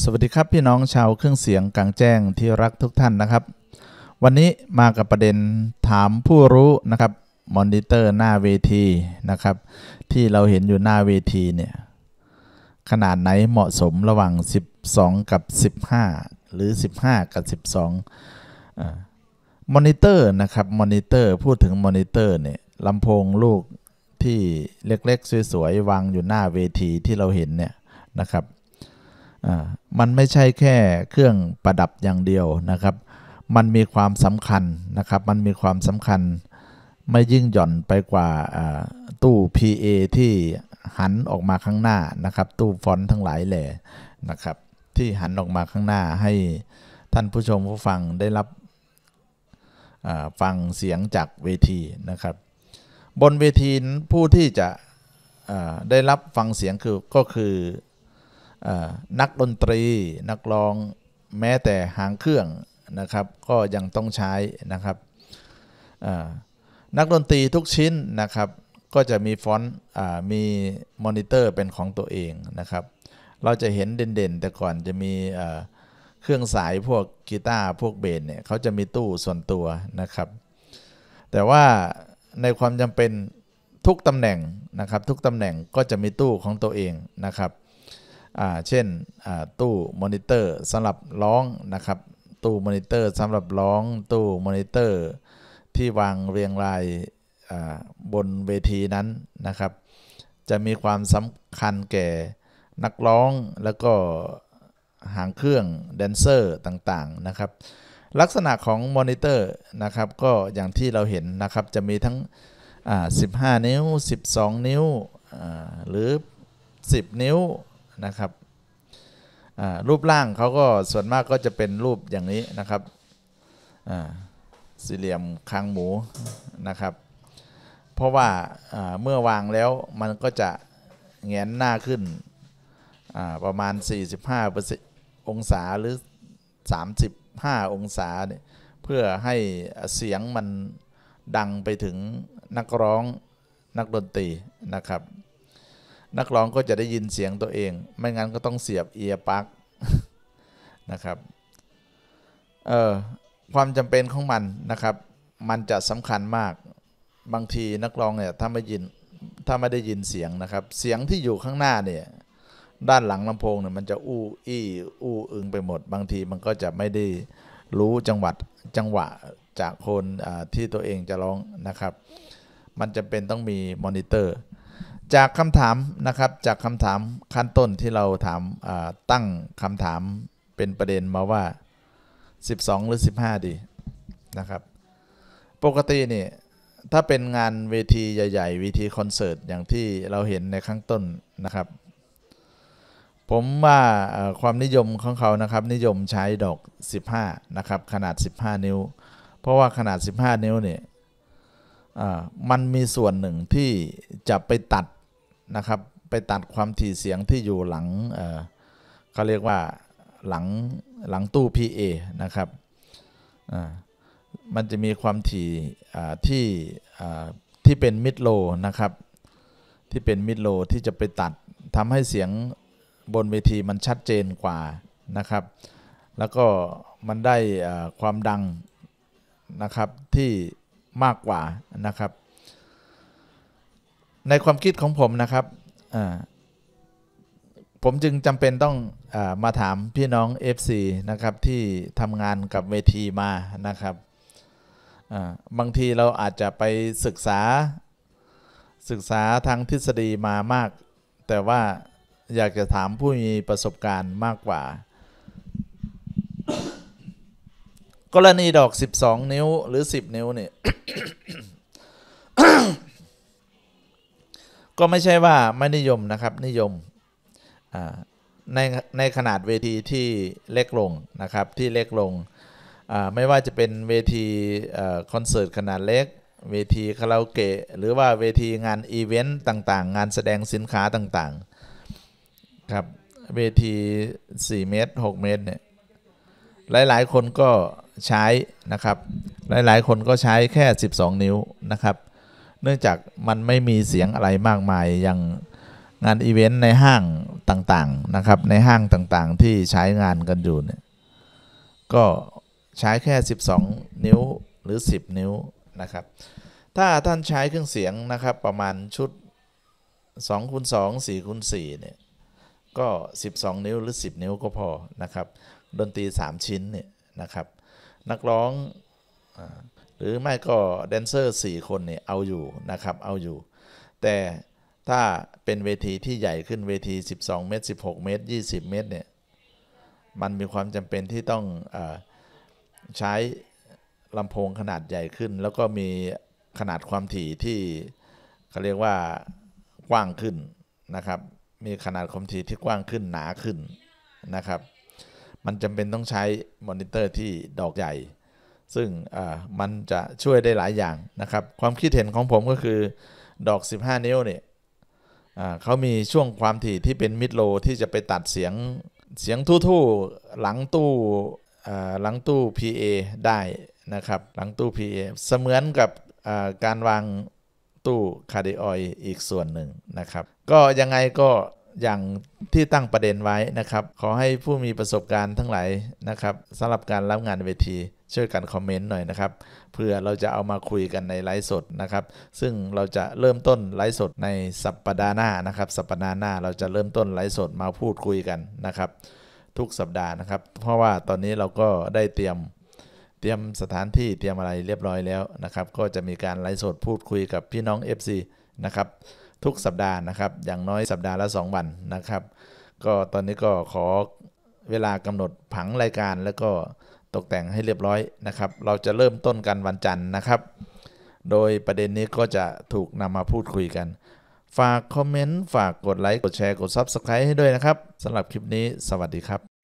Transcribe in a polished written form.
สวัสดีครับพี่น้องชาวเครื่องเสียงกลางแจ้งที่รักทุกท่านนะครับวันนี้มากับประเด็นถามผู้รู้นะครับมอนิเตอร์หน้าเวทีนะครับที่เราเห็นอยู่หน้าเวทีเนี่ยขนาดไหนเหมาะสมระหว่าง12กับ15หรือ15กับ12มอนิเตอร์นะครับมอนิเตอร์พูดถึงมอนิเตอร์เนี่ยลำโพงลูกที่เล็กๆสวยๆวางอยู่หน้าเวทีที่เราเห็นเนี่ยนะครับมันไม่ใช่แค่เครื่องประดับอย่างเดียวนะครับมันมีความสำคัญนะครับมันมีความสำคัญไม่ยิ่งหย่อนไปกว่าตู้ PA ที่หันออกมาข้างหน้านะครับตู้ฟอนต์ทั้งหลายแหล่นะครับที่หันออกมาข้างหน้าให้ท่านผู้ชมผู้ฟังได้รับฟังเสียงจากเวทีนะครับบนเวทีผู้ที่จะได้รับฟังเสียงก็คือนักดนตรีนักร้องแม้แต่หางเครื่องนะครับก็ยังต้องใช้นะครับนักดนตรีทุกชิ้นนะครับก็จะมีฟอนต์มีมอนิเตอร์เป็นของตัวเองนะครับเราจะเห็นเด่นๆแต่ก่อนจะมีเครื่องสายพวกกีตาร์พวกเบสเนี่ยเขาจะมีตู้ส่วนตัวนะครับแต่ว่าในความจำเป็นทุกตำแหน่งนะครับทุกตำแหน่งก็จะมีตู้ของตัวเองนะครับเช่นตู้มอนิเตอร์สำหรับร้องนะครับตู้มอนิเตอร์สำหรับร้องตู้มอนิเตอร์ที่วางเรียงรายบนเวทีนั้นนะครับจะมีความสำคัญแก่นักร้องแล้วก็หางเครื่องแดนเซอร์ต่างๆนะครับลักษณะของมอนิเตอร์นะครับก็อย่างที่เราเห็นนะครับจะมีทั้ง15 นิ้ว12 นิ้วหรือ10 นิ้วนะครับรูปร่างเขาก็ส่วนมากก็จะเป็นรูปอย่างนี้นะครับสี่เหลี่ยมคางหมูนะครับเพราะว่าเมื่อวางแล้วมันก็จะแงนหน้าขึ้นประมาณ45 องศาหรือ35 องศาเนี่ยเพื่อให้เสียงมันดังไปถึงนักร้องนักดนตรีนะครับนักร้องก็จะได้ยินเสียงตัวเองไม่งั้นก็ต้องเสียบเอียร์ปลั๊กนะครับความจำเป็นของมันนะครับมันจะสำคัญมากบางทีนักร้องเนี่ยถ้าไม่ได้ยินเสียงนะครับเสียงที่อยู่ข้างหน้าเนี่ยด้านหลังลำโพงเนี่ยมันจะอู้อี้อู้อึงไปหมดบางทีมันก็จะไม่ได้รู้จังหวะจากคนที่ตัวเองจะร้องนะครับมันจำเป็นต้องมีมอนิเตอร์จากคำถามนะครับจากคำถามขั้นต้นที่เราถามตั้งคำถามเป็นประเด็นมาว่า12หรือ15ดีนะครับปกตินี่ถ้าเป็นงานเวทีใหญ่ๆเวทีคอนเสิร์ตอย่างที่เราเห็นในข้างต้นนะครับผมว่าความนิยมของเขานะครับนิยมใช้ดอก15นะครับขนาด15 นิ้วเพราะว่าขนาด15 นิ้วเนี่ยมันมีส่วนหนึ่งที่จะไปตัดนะครับไปตัดความถี่เสียงที่อยู่หลังเขาเรียกว่าหลังตู้ PA นะครับมันจะมีความถี่ที่เป็นมิดโลนะครับที่เป็นมิดโลที่จะไปตัดทำให้เสียงบนเวทีมันชัดเจนกว่านะครับแล้วก็มันได้ความดังนะครับที่มากกว่านะครับในความคิดของผมนะครับผมจึงจำเป็นต้องมาถามพี่น้อง FC นะครับที่ทำงานกับเวทีมานะครับบางทีเราอาจจะไปศึกษาทางทฤษฎีมามากแต่ว่าอยากจะถามผู้มีประสบการณ์มากกว่ากรณีดอก12 นิ้วหรือ10 นิ้วเนี่ย ก็ไม่ใช่ว่าไม่นิยมนะครับนิยมในขนาดเวทีที่เล็กลงนะครับที่เล็กลงไม่ว่าจะเป็นเวทีคอนเสิร์ตขนาดเล็กเวทีคาราโอเกะหรือว่าเวทีงานอีเวนต์ต่างๆงานแสดงสินค้าต่างๆครับเวที4 เมตร6 เมตรเนี่ยหลายๆคนก็ใช้นะครับหลายๆคนก็ใช้แค่12 นิ้วนะครับเนื่องจากมันไม่มีเสียงอะไรมากมายอย่างงานอีเวนต์ในห้างต่างๆนะครับในห้างต่างๆที่ใช้งานกันอยู่เนี่ยก็ใช้แค่12นิ้วหรือ10นิ้วนะครับถ้าท่านใช้เครื่องเสียงนะครับประมาณชุด2x2 4x4เนี่ยก็12นิ้วหรือ10นิ้วก็พอนะครับดนตรี3ชิ้นเนี่ยนะครับนักร้องหรือไม่ก็แดนเซอร์4คนเนี่ยเอาอยู่นะครับเอาอยู่แต่ถ้าเป็นเวทีที่ใหญ่ขึ้นเวที12เมตร16เมตร20เมตรเนี่ยมันมีความจำเป็นที่ต้องใช้ลำโพงขนาดใหญ่ขึ้นแล้วก็มีขนาดความถี่ที่เขาเรียกว่ากว้างขึ้นนะครับมีขนาดความถี่ที่กว้างขึ้นหนาขึ้นนะครับมันจำเป็นต้องใช้มอนิเตอร์ที่ดอกใหญ่ซึ่งมันจะช่วยได้หลายอย่างนะครับความคิดเห็นของผมก็คือดอก15นิ้วเนี่ยเขามีช่วงความถี่ที่เป็นมิดโลที่จะไปตัดเสียงทู่ๆหลังตู้ PA ได้นะครับหลังตู้ PA เสมือนกับการวางตู้คาร์ดิออยอีกส่วนหนึ่งนะครับก็ยังไงก็อย่างที่ตั้งประเด็นไว้นะครับขอให้ผู้มีประสบการณ์ทั้งหลายนะครับสำหรับการรับงานเวทีช่วยกันคอมเมนต์หน่อยนะครับเพื่อเราจะเอามาคุยกันในไลฟ์สดนะครับซึ่งเราจะเริ่มต้นไลฟ์สดในสัปดาห์หน้านะครับสัปดาห์หน้าเราจะเริ่มต้นไลฟ์สดมาพูดคุยกันนะครับทุกสัปดาห์นะครับเพราะว่าตอนนี้เราก็ได้เตรียมสถานที่เตรียมอะไรเรียบร้อยแล้วนะครับก็จะมีการไลฟ์สดพูดคุยกับพี่น้อง FC นะครับทุกสัปดาห์นะครับอย่างน้อยสัปดาห์ละ2วันนะครับก็ตอนนี้ก็ขอเวลากำหนดผังรายการแล้วก็ตกแต่งให้เรียบร้อยนะครับเราจะเริ่มต้นกันวันจันทร์นะครับโดยประเด็นนี้ก็จะถูกนำมาพูดคุยกันฝากคอมเมนต์ฝากกดไลค์กดแชร์กด Subscribe ให้ด้วยนะครับสำหรับคลิปนี้สวัสดีครับ